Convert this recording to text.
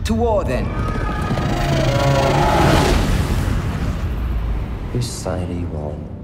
To war, then. Whose side are you on?